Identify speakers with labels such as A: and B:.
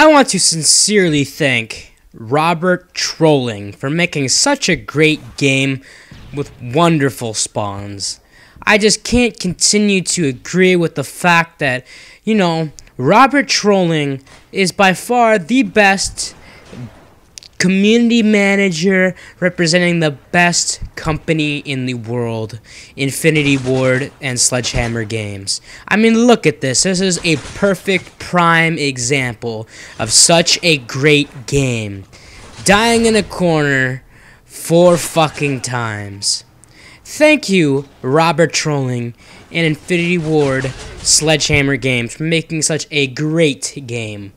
A: I want to sincerely thank Robert Trowling for making such a great game with wonderful spawns. I just can't continue to agree with the fact that, Robert Trowling is by far the best community manager representing the best company in the world, Infinity Ward and Sledgehammer Games. I mean, look at this. This is a perfect prime example of such a great game. Dying in a corner 4 fucking times. Thank you, Robert Trowling and Infinity Ward Sledgehammer Games, for making such a great game.